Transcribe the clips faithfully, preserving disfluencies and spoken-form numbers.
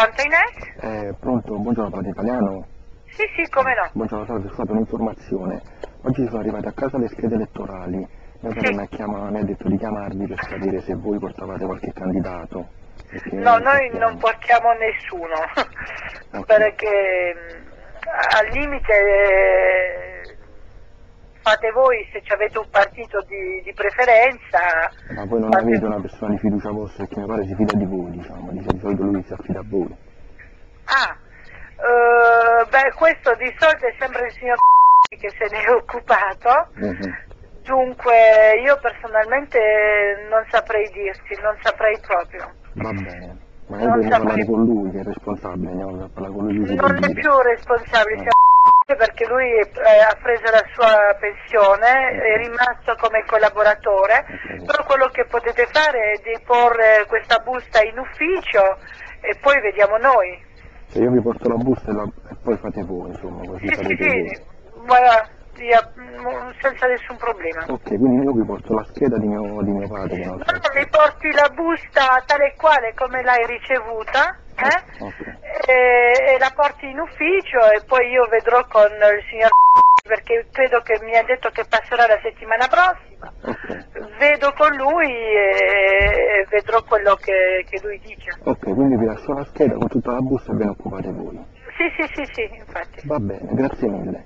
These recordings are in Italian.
Pronto Ines? Eh, pronto, buongiorno, parla italiano? Sì, sì, come no. Buongiorno, salve, scusate un'informazione. Oggi sono arrivate a casa le schede elettorali. Mio padre Sì. mi ha, chiama- mi ha detto di chiamarvi per sapere se voi portavate qualche candidato. Perché No, noi sappiamo. non portiamo nessuno, Ok. perché mh, al limite eh, fate voi se ci avete un partito di, di preferenza. Ma voi non fate- avete una persona di fiducia vostra perché mio padre si fida di voi, diciamo, di di solito lui si affida a voi. Ah, eh, beh, questo di solito è sempre il signor che se ne è occupato. Mhm. Dunque io personalmente non saprei dirti, non saprei proprio. Va bene. Magari Non dobbiamo parlare saprei. con lui, che è responsabile, andiamo a parlare con lui, lui ci può Non è dire. più responsabile, Eh. siamo perché lui eh, ha preso la sua pensione, è rimasto come collaboratore, Ok. però quello che potete fare è deporre questa busta in ufficio e poi vediamo noi. Se io vi porto la busta e, la- e poi fate voi, insomma, così Sì, sì, farete sì, voi. guarda, via, mm, senza nessun problema. Ok, quindi io vi porto la scheda di mio, di mio padre che non No, so. mi porti la busta tale e quale come l'hai ricevuta, eh? Ok. e, e la porti in ufficio e poi io vedrò con il signor perché credo che mi ha detto che passerà la settimana prossima. Ok. Vedo con lui e vedrò quello che, che lui dice. Ok, quindi vi lascio la scheda con tutta la busta e ve ne occupate voi. Sì, sì, sì, sì, infatti. Va bene, grazie mille.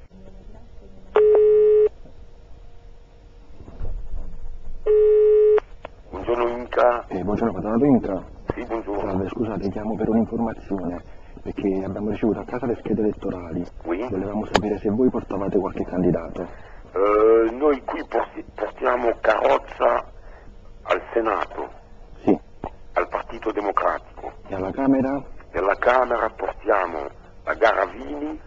Buongiorno Inca. Eh, buongiorno, patronato Inca. Sì, buongiorno. Salve, scusate, chiamo per un'informazione, perché abbiamo ricevuto a casa le schede elettorali. Oui. Volevamo sapere se voi portavate qualche candidato. Eh, noi qui porti- portiamo carrozza al Senato, Sì. al Partito Democratico. E alla Camera? Nella Camera portiamo la Garavini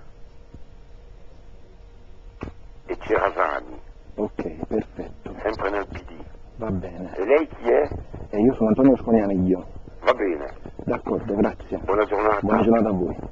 e Cerasani, Ok, perfetto. sempre nel P D. Va bene. E lei chi è? E io sono Antonio Sconianiglio. Va bene. D'accordo, grazie. Buona giornata. Buona giornata a voi.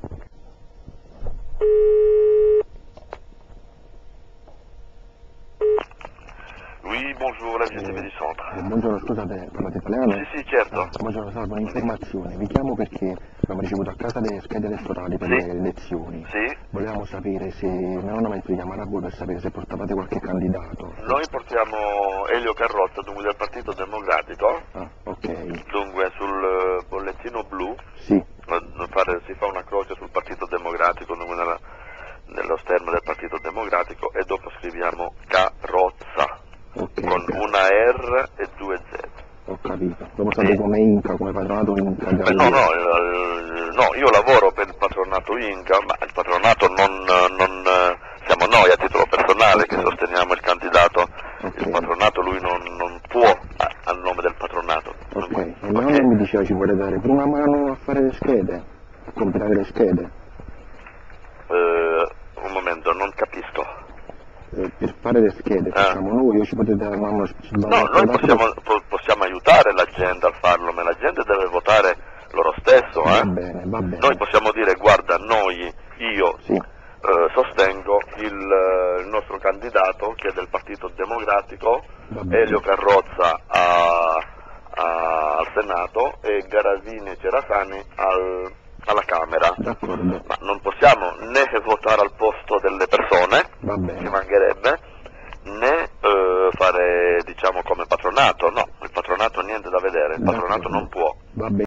Oui, bonjour, la G T V Eh, du centre. eh, buongiorno, scusate, parlate italiano? Sì, sì, certo. Ah, buongiorno, salve, un'informazione. Vi chiamo perché abbiamo ricevuto a casa le schede elettorali per Sì. le elezioni. Sì, Volevamo sapere se, mia nonna mi ha detto di chiamare a voi per sapere se portavate qualche candidato. noi portiamo Elio Carrozza, dunque del Partito Democratico, Ah, ok. dunque sul eh, bollettino blu Sì, eh, fare- si fa una croce sul Partito Democratico, dunque nella- nello stemma del Partito Democratico e dopo scriviamo Carrozza ok. con ok. una R e due Z. Ho capito. Dopo state Sì. come Inca, come patronato Inca. Beh, no, no, eh, no, io lavoro per il patronato Inca, ma il patronato non, non eh, siamo noi a titolo personale che Ok. sosteniamo il candidato, Ok. il patronato lui non, non può a, a nome del patronato. Ok. Dunque, E mia nonna mi diceva ci vuole dare per una mano a fare le schede, a compilare le schede. eh, un momento, non capisco. Eh, per fare le schede Ah. facciamo noi o ci potete dare una mano? ci dà una No, noi scheda possiamo, sopra? po- possiamo aiutare la gente a farlo, ma la gente deve votare loro stesso. Va Eh? bene, va bene. Noi possiamo dire, guarda, noi, io Sì, eh, sostengo il, eh, il nostro candidato che è del Partito Democratico, va bene. Elio Carrozza a- a- al Senato e Garavini e Cerasani al- alla Camera. D'accordo, Ma non possiamo né votare al posto delle persone, va ci bene. mancherebbe, né eh, fare diciamo come patronato, no, il patronato niente da vedere, il patronato D'accordo. non può. Va bene.